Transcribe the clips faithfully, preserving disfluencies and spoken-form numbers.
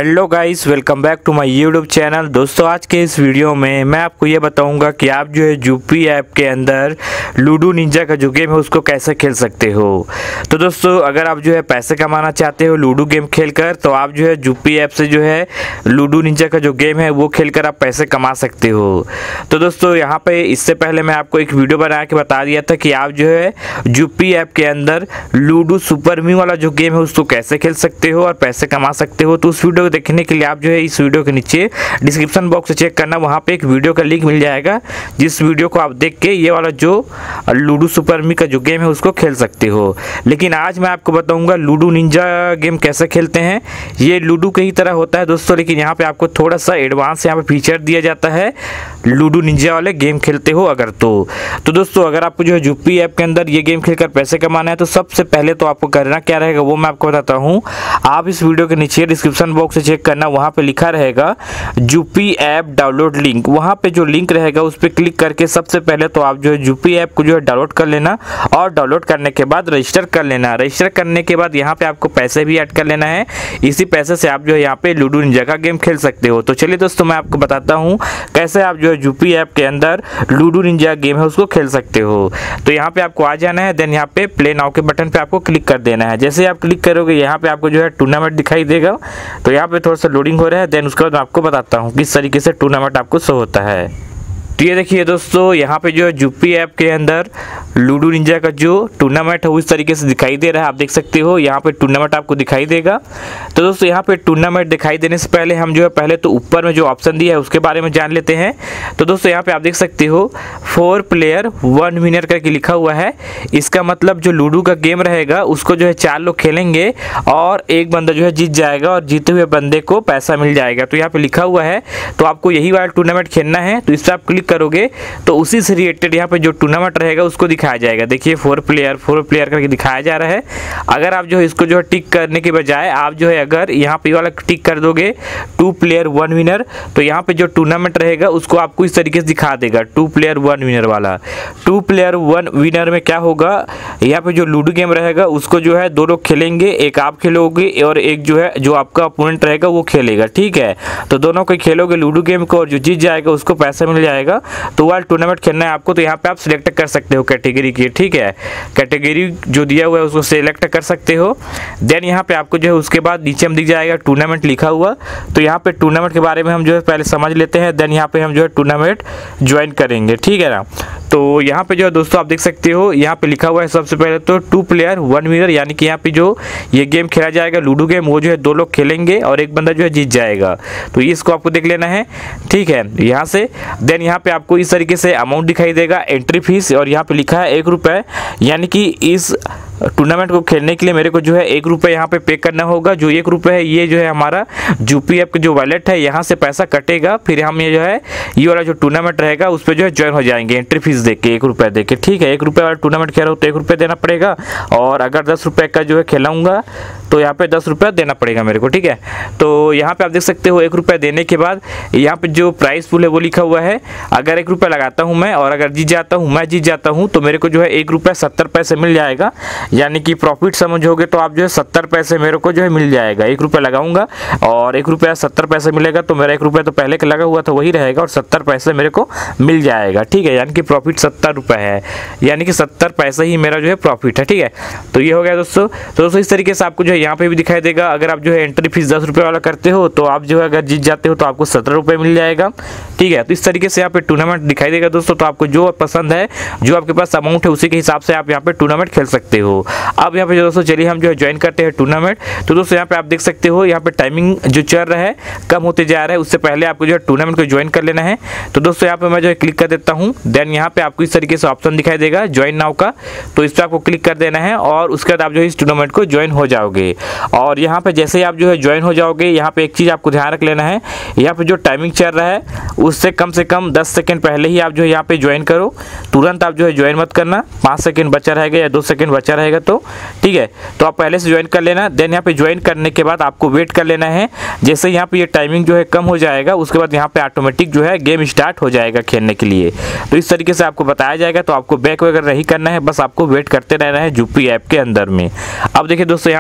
Hello guys, welcome back to my YouTube channel. दोस्तों, आज के इस वीडियो में मैं आपको ये बताऊंगा कि आप जो है जूपी ऐप के अंदर लूडो निंजा का जो गेम है उसको कैसे खेल सकते हो। तो दोस्तों, अगर आप जो है पैसे कमाना चाहते हो लूडो गेम खेलकर, तो आप जो है जूपी ऐप से जो है लूडो निंजा का जो गेम है वो खेलकर आप पैसे कमा सकते हो। तो दोस्तों, यहाँ पे इससे पहले मैं आपको एक वीडियो बना के बता दिया था कि आप जो है जूपी ऐप के अंदर लूडो सुपर मी वाला जो गेम है उसको कैसे खेल सकते हो और पैसे कमा सकते हो। तो उस वीडियो को देखने के लिए आप जो है इस वीडियो के नीचे डिस्क्रिप्शन बॉक्स से चेक करना, वहाँ पे एक वीडियो का लिंक मिल जाएगा, जिस वीडियो को आप देख के ये वाला जो लूडो सुपर मी का जो गेम है उसको खेल सकते हो। लेकिन आज मैं आपको बताऊंगा लूडो निंजा गेम कैसे खेलते हैं। ये लूडो की ही तरह होता है दोस्तों, लेकिन यहाँ पे आपको थोड़ा सा एडवांस यहाँ पे फीचर दिया जाता है लूडो निंजा वाले गेम खेलते हो अगर तो तो दोस्तों, अगर आपको जो है जूपी ऐप के अंदर ये गेम खेलकर पैसे कमाना है तो सबसे पहले तो आपको करना क्या रहेगा वो मैं आपको बताता हूँ। आप इस वीडियो के नीचे डिस्क्रिप्शन बॉक्स से चेक करना, वहाँ पे लिखा रहेगा जूपी ऐप डाउनलोड लिंक। वहाँ पे जो लिंक रहेगा उस पर क्लिक करके सबसे पहले तो आप जो है जूपी ऐप को जो है डाउनलोड कर लेना, और डाउनलोड करने के बाद रजिस्टर कर लेना। रजिस्टर करने के बाद यहाँ पे आपको पैसे भी ऐड कर लेना है। इसी पैसे से आप जो है यहाँ पे लूडो निंजा का गेम खेल सकते हो। तो चलिए दोस्तों, मैं आपको बताता हूँ कैसे आप जो है जूपी ऐप के अंदर लूडो निंजा गेम है उसको खेल सकते हो। तो यहाँ पे आपको आ जाना है, देन यहाँ पे प्ले नाउ के बटन पे आपको क्लिक कर देना है। जैसे आप क्लिक करोगे यहाँ पे आपको जो है टूर्नामेंट दिखाई देगा। तो यहाँ पे थोड़ा सा लोडिंग हो रहा है, देन उसके बाद मैं आपको बताता हूँ किस तरीके से टूर्नामेंट आपको शो होता है। तो ये देखिए दोस्तों, यहाँ पे जो है जूपी ऐप के अंदर लूडो निंजा का जो टूर्नामेंट है वो इस तरीके से दिखाई दे रहा है। आप देख सकते हो यहाँ पे टूर्नामेंट आपको दिखाई देगा। तो दोस्तों, यहाँ पे टूर्नामेंट दिखाई देने से पहले हम जो है पहले तो ऊपर में जो ऑप्शन दिया है उसके बारे में जान लेते हैं। तो दोस्तों, यहाँ पे आप देख सकते हो फोर प्लेयर वन विनर करके लिखा हुआ है। इसका मतलब जो लूडो का गेम रहेगा उसको जो है चार लोग खेलेंगे और एक बंदा जो है जीत जाएगा और जीते हुए बंदे को पैसा मिल जाएगा। तो यहाँ पे लिखा हुआ है, तो आपको यही वाला टूर्नामेंट खेलना है। तो इस पर आप क्लिक करोगे तो उसी से रिलेटेड यहाँ पे जो टूर्नामेंट रहेगा उसको दिखाया जाएगा। देखिए फोर प्लेयर फोर प्लेयर करके दिखाया जा रहा है। अगर आप जो है इसको जो है टिक करने के बजाय आप जो है अगर यहाँ पे वाला टिक कर दोगे टू प्लेयर वन विनर, तो यहाँ पे जो टूर्नामेंट रहेगा उसको आपको इस तरीके से दिखा देगा टू प्लेयर वन विनर वाला। टू प्लेयर वन विनर में क्या होगा, यहाँ पे जो लूडो गेम रहेगा उसको जो है दो लोग खेलेंगे, एक आप खेलोगे और एक जो है जो आपका अपोनेंट रहेगा वो खेलेगा। ठीक है, तो दोनों को खेलोगे लूडो गेम को और जो जीत जाएगा उसको पैसा मिल जाएगा। तो वाला टूर्नामेंट खेलना है आपको। तो यहाँ पे आप सिलेक्ट कर सकते हो कैटेगरी की। ठीक है, कैटेगरी जो दिया हुआ है उसको सिलेक्ट कर सकते हो। देन यहाँ पे आपको जो है उसके बाद नीचे में दिख जाएगा टूर्नामेंट लिखा हुआ। तो यहाँ पे टूर्नामेंट के बारे में हम जो है पहले समझ लेते हैं, देन यहाँ पे हम जो है टूर्नामेंट ज्वाइन करेंगे। ठीक है ना। तो यहाँ पे जो है दोस्तों आप देख सकते हो यहाँ पे लिखा हुआ है सबसे पहले तो टू प्लेयर वन विनर, यानी कि यहाँ पे जो ये गेम खेला जाएगा लूडो गेम वो जो है दो लोग खेलेंगे और एक बंदा जो है जीत जाएगा। तो इसको आपको देख लेना है। ठीक है, यहाँ से देन यहाँ पे आपको इस तरीके से अमाउंट दिखाई देगा एंट्री फीस, और यहाँ पे लिखा है एक रुपये, यानी कि इस टूर्नामेंट को खेलने के लिए मेरे को जो है एक रुपये यहाँ पे पे करना होगा। जो एक रुपये है ये जो है हमारा जूपी ऐप का जो वॉलेट है यहाँ से पैसा कटेगा, फिर हम ये जो है ये वाला जो टूर्नामेंट रहेगा उस पर जो है ज्वाइन हो जाएंगे एंट्री फीस दे के एक रुपये दे के। ठीक है, एक रुपये वाला टूर्नामेंट खेल रहा हो तो एक रुपये देना पड़ेगा, और अगर दस रुपये का जो है खेलाऊंगा तो यहाँ पे दस रुपये देना पड़ेगा मेरे को। ठीक है, तो यहाँ पे आप देख सकते हो एक रुपये देने के बाद यहाँ पे जो प्राइस पूल है वो लिखा हुआ है। अगर एक रुपये लगाता हूँ मैं और अगर जीत जाता हूँ मैं जीत जाता हूँ तो मेरे को जो है एक रुपये सत्तर पैसे मिल जाएगा, यानी कि प्रॉफिट समझोगे तो आप जो है सत्तर पैसे मेरे को जो है मिल जाएगा। एक रुपये लगाऊंगा और एक रुपया सत्तर पैसे मिलेगा, तो मेरा एक रुपये तो पहले का लगा हुआ था वही रहेगा और सत्तर पैसे मेरे को मिल जाएगा। ठीक है, यानी कि प्रॉफिट सत्तर रुपये है, यानी कि सत्तर पैसे ही मेरा जो है प्रॉफिट है। ठीक है, तो ये हो गया दोस्तों। तो दोस्तों इस तरीके से आपको जो है यहाँ पे भी दिखाई देगा। अगर आप जो है एंट्री फीस दस रुपये वाला करते हो तो आप जो है अगर जीत जाते हो तो आपको सत्रह रुपये मिल जाएगा। ठीक है, तो इस तरीके से यहाँ पे टूर्नामेंट दिखाई देगा दोस्तों। तो आपको जो पसंद है, जो आपके पास अमाउंट है उसी के हिसाब से आप यहाँ पे टूर्नामेंट खेल सकते हो। अब यहाँ पे दोस्तों चलिए हम जो है ज्वाइन करते हैं टूर्नामेंट। तो दोस्तों यहाँ पे आप देख सकते हो यहाँ पे टाइमिंग जो चल रहा है कम होते जा रहा है, उससे पहले आपको जो है टूर्नामेंट को ज्वाइन कर लेना है। तो दोस्तों यहाँ पे मैं जो है क्लिक कर देता हूँ, देन यहाँ पे आपको इस तरीके से ऑप्शन दिखाई देगा ज्वाइन नाउ का। तो इस पर आपको क्लिक कर देना है और उसके बाद आप जो है इस टूर्नामेंट को ज्वाइन हो जाओगे। और यहाँ पे जैसे ही आप जो है ज्वाइन हो जाओगे, यहाँ पे एक चीज़ आपको ध्यान रख लेना है, यहाँ पे जो टाइमिंग चल रहा है उससे कम से कम दस सेकंड पहले ही आप जो है यहाँ पे ज्वाइन करो। तुरंत आप जो है ज्वाइन मत करना, पाँच सेकंड बचा रहेगा या दो सेकंड बचा रहेगा तो। ठीक है, तो आप पहले से ज्वाइन कर लेना। देन यहाँ पे ज्वाइन करने के बाद आपको वेट कर लेना है। जैसे यहाँ पे ये टाइमिंग जो है कम हो जाएगा उसके बाद यहाँ पे ऑटोमेटिक जो है गेम स्टार्ट हो जाएगा खेलने के लिए। तो इस तरीके से आपको बताया जाएगा। तो आपको बैक वगैरह नहीं करना है, बस आपको वेट करते रहना है जूपी ऐप के अंदर में। अब देखिए दोस्तों, यहाँ पे जो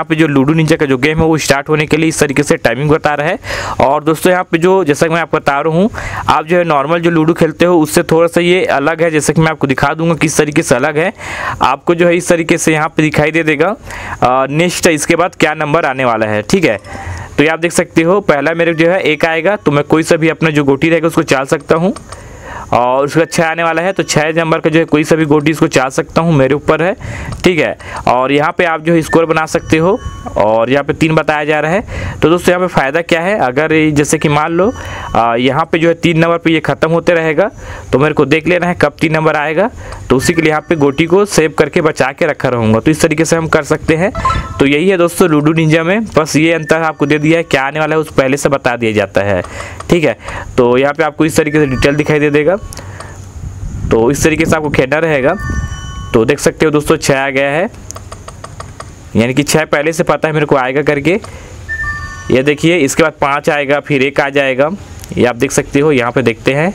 लूडो निंजा का जो गेम है वो स्टार्ट होने के लिए इस तरीके से टाइमिंग बता रहा है। और दोस्तों यहाँ पे जो जैसा कि मैं आपको बता रहा हूँ, आप जो है नॉर्मल जो लूडो खेलते हो उससे थोड़ा सा ये अलग है। जैसे कि मैं आपको दिखा दूंगा किस तरीके से अलग है। आपको जो है इस तरीके से यहाँ पे दिखाई दे देगा नेक्स्ट इसके बाद क्या नंबर आने वाला है, ठीक है। तो ये आप देख सकते हो, पहला मेरे जो है एक आएगा, तो मैं कोई सा भी अपना जो गोटी रहेगा उसको चाल सकता हूँ। और उसका छः आने वाला है, तो छः नंबर का जो है कोई सा भी गोटी इसको चाल सकता हूँ, मेरे ऊपर है, ठीक है। और यहाँ पे आप जो है स्कोर बना सकते हो। और यहाँ पे तीन बताया जा रहा है। तो दोस्तों यहाँ पे फ़ायदा क्या है, अगर जैसे कि मान लो यहाँ पे जो है तीन नंबर पे ये ख़त्म होते रहेगा, तो मेरे को देख लेना है कब तीन नंबर आएगा, तो उसी के लिए यहाँ पे गोटी को सेव करके बचा के रखा रहूँगा। तो इस तरीके से हम कर सकते हैं। तो यही है दोस्तों लूडो निंजा में, बस ये अंतर आपको दे दिया है, क्या आने वाला है उस पहले से बता दिया जाता है, ठीक है। तो यहाँ पे आपको इस तरीके से डिटेल दिखाई दे देगा। तो इस तरीके से आपको खेलना रहेगा। तो देख सकते हो दोस्तों छः आ गया है, यानी कि छः पहले से पता है मेरे को आएगा करके। ये देखिए, इसके बाद पाँच आएगा, फिर एक आ जाएगा, ये आप देख सकते हो। यहाँ पे देखते हैं,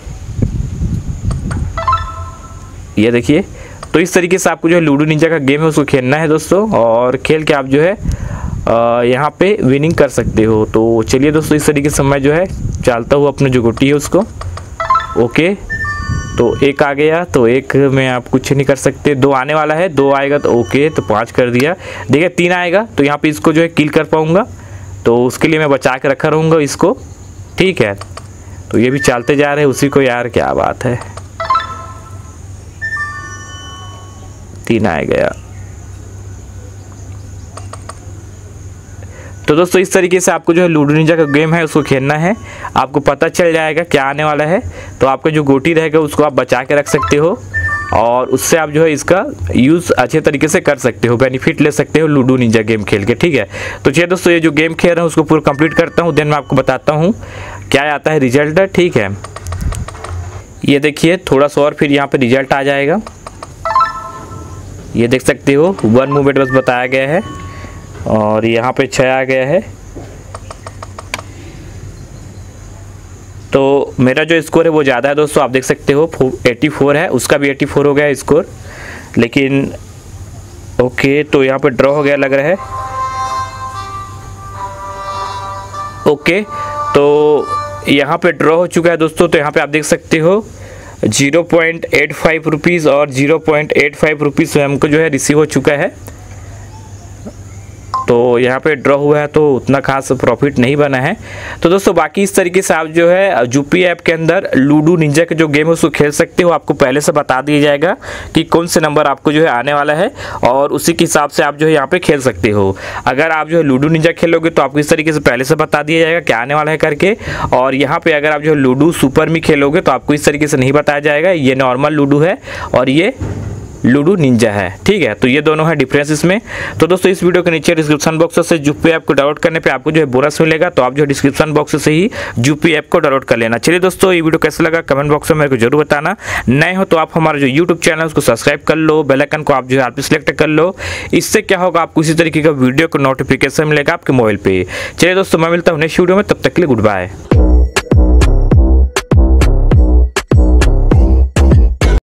ये देखिए। तो इस तरीके से आपको जो है लूडो निंजा का गेम है उसको खेलना है दोस्तों, और खेल के आप जो है यहाँ पे विनिंग कर सकते हो। तो चलिए दोस्तों, इस तरीके से मैं जो है चालता हूँ अपनी जो गोटी है उसको। ओके, तो एक आ गया, तो एक में आप कुछ नहीं कर सकते। दो आने वाला है, दो आएगा तो ओके, तो पाँच कर दिया। देखिए तीन आएगा, तो यहाँ पे इसको जो है किल कर पाऊँगा, तो उसके लिए मैं बचा के रखा रहूँगा इसको, ठीक है। तो ये भी चालते जा रहे हैं उसी को, यार क्या बात है। तीन आ गया। तो दोस्तों इस तरीके से आपको जो है लूडो निंजा का गेम है उसको खेलना है, आपको पता चल जाएगा क्या आने वाला है। तो आपका जो गोटी रहेगा उसको आप बचा के रख सकते हो, और उससे आप जो है इसका यूज़ अच्छे तरीके से कर सकते हो, बेनिफिट ले सकते हो लूडो निंजा गेम खेल के, ठीक है। तो चलिए दोस्तों, ये जो गेम खेल रहा हूँ उसको पूरा कंप्लीट करता हूँ, देन मैं आपको बताता हूँ क्या आता है रिजल्ट, ठीक है। ये देखिए थोड़ा सा और फिर यहाँ पर रिजल्ट आ जाएगा, ये देख सकते हो। वन मूवमेंट बस बताया गया है, और यहाँ पे छः आ गया है। तो मेरा जो स्कोर है वो ज़्यादा है दोस्तों, आप देख सकते हो चौरासी है, उसका भी चौरासी हो गया स्कोर, लेकिन ओके। तो यहाँ पे ड्रॉ हो गया लग रहा है। ओके, तो यहाँ पे ड्रॉ हो चुका है दोस्तों। तो यहाँ पे आप देख सकते हो zero point eight five rupees और zero point eight five rupees हमको जो है रिसीव हो चुका है। तो यहाँ पे ड्रॉ हुआ है, तो उतना खास प्रॉफिट नहीं बना है। तो दोस्तों बाकी इस तरीके से आप जो है जूपी ऐप के अंदर लूडो निंजा के जो गेम है उसको खेल सकते हो। आपको पहले से बता दिया जाएगा कि कौन से नंबर आपको जो है आने वाला है, और उसी के हिसाब से आप जो है यहाँ पे खेल सकते हो। अगर आप जो है लूडो निंजा खेलोगे तो आपको इस तरीके से पहले से बता दिया जाएगा क्या आने वाला है करके। और यहाँ पे अगर आप जो है लूडो सुपर में खेलोगे तो आपको इस तरीके से नहीं बताया जाएगा, ये नॉर्मल लूडो है और ये लूडो निंजा है, ठीक है। तो ये दोनों है डिफरेंस इसमें। तो दोस्तों इस वीडियो के नीचे डिस्क्रिप्शन बॉक्स से जूपी ऐप को डाउनलोड करने पे आपको जो है बोनस मिलेगा, तो आप जो डिस्क्रिप्शन बॉक्स से ही जूपी ऐप को डाउनलोड कर लेना। चलिए दोस्तों, ये वीडियो कैसा लगा कमेंट बॉक्स में मेरे को जरूर बताना। नए हो तो आप हमारा जो यूट्यूब चैनल है उसको सब्सक्राइब कर लो, बेल आइकन को आप जो है आप सिलेक्ट कर लो। इससे क्या होगा, आपको इसी तरीके का वीडियो को नोटिफिकेशन मिलेगा आपके मोबाइल पे। चलिए दोस्तों, मैं मिलता हूँ नेक्स्ट वीडियो में, तब तक के लिए गुड बाय।